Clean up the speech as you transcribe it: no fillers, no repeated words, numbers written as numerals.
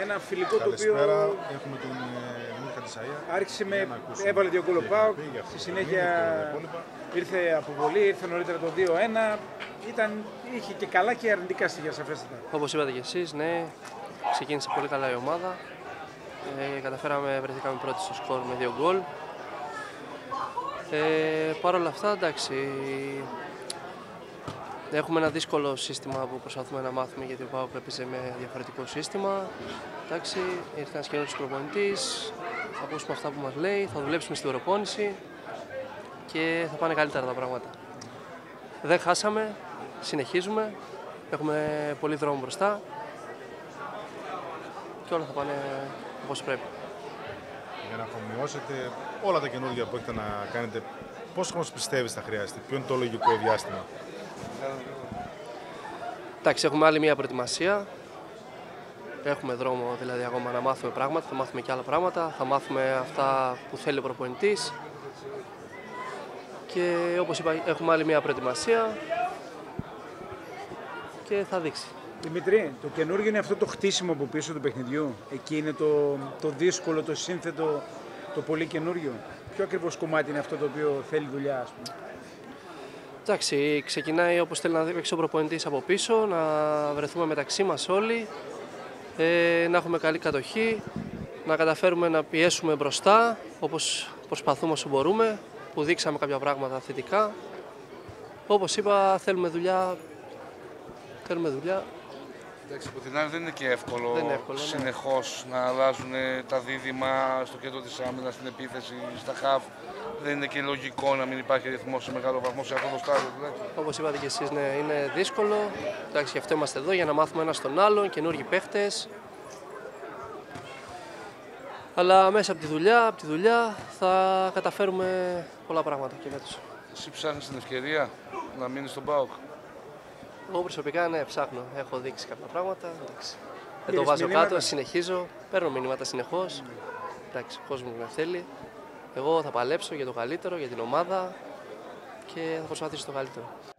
ένα φιλικό το οποίο έχουμε τον Μίλκα Τισαΐα. άρχισε έβαλε 2 γκολ ο ΠΑΟΚ, στη συνέχεια ήρθε αποβολή, ήρθε νωρίτερα το 2-1. Είχε και καλά και αρνητικά στοιχεία σαφέστατα. Όπως είπατε και εσείς, ναι, ξεκίνησε πολύ καλά η ομάδα. Βρεθήκαμε πρώτοι στο σκορ με 2 γκολ. Παρ' όλα αυτά, εντάξει, έχουμε ένα δύσκολο σύστημα που προσπαθούμε να μάθουμε, γιατί ο ΠΑΟΚ έπαιζε με διαφορετικό σύστημα. Εντάξει, ήρθε ένας καινούργιος προπονητής, θα ακούσουμε αυτά που μας λέει, θα δουλέψουμε στην προπόνηση και θα πάνε καλύτερα τα πράγματα. Δεν χάσαμε, συνεχίζουμε, έχουμε πολύ δρόμο μπροστά και όλα θα πάνε όπως πρέπει. Για να αφομοιώσετε όλα τα καινούργια που έχετε να κάνετε, πόσο χρόνος πιστεύεις θα χρειάζεται, ποιο είναι το λογικό διάστημα? Εντάξει, έχουμε άλλη μία προετοιμασία. Έχουμε δρόμο δηλαδή ακόμα να μάθουμε πράγματα, θα μάθουμε και άλλα πράγματα, θα μάθουμε αυτά που θέλει ο προπονητής. Και όπως είπα, έχουμε άλλη μία προετοιμασία και θα δείξει. Δημητρή, το καινούργιο είναι αυτό το χτίσιμο από πίσω του παιχνιδιού. Εκεί είναι το δύσκολο, το σύνθετο, το πολύ καινούργιο. Ποιο ακριβώς κομμάτι είναι αυτό το οποίο θέλει δουλειά, ας πούμε? Εντάξει, ξεκινάει όπως θέλει να δείξει ο προπονητής από πίσω, να βρεθούμε μεταξύ μας όλοι, να έχουμε καλή κατοχή, να καταφέρουμε να πιέσουμε μπροστά όπως προσπαθούμε όσο μπορούμε, που δείξαμε κάποια πράγματα θετικά. Όπως είπα, θέλουμε δουλειά. Εντάξει, από την άλλη δεν είναι και εύκολο, συνεχώς να αλλάζουν τα δίδυμα στο κέντρο της άμυνας, στην επίθεση, στα χαφ. Δεν είναι και λογικό να μην υπάρχει ρυθμός σε μεγάλο βαθμό σε αυτό το στάδιο. Όπως είπατε και εσείς, ναι, είναι δύσκολο. Εντάξει, γι' αυτό είμαστε εδώ, για να μάθουμε ένας τον άλλον, καινούργιοι παίχτες. Αλλά μέσα από τη δουλειά θα καταφέρουμε πολλά πράγματα και φέτος. Εσύ ψάχνεις την ευκαιρία να μείνεις στον ΠΑΟΚ? Εγώ προσωπικά, ναι, ψάχνω. Έχω δείξει κάποια πράγματα. Δεν το βάζω κάτω, συνεχίζω. Παίρνω μηνύματα συνεχώς. Εντάξει, ο κόσμος με θέλει. Εγώ θα παλέψω για το καλύτερο, για την ομάδα και θα προσπαθήσω το καλύτερο.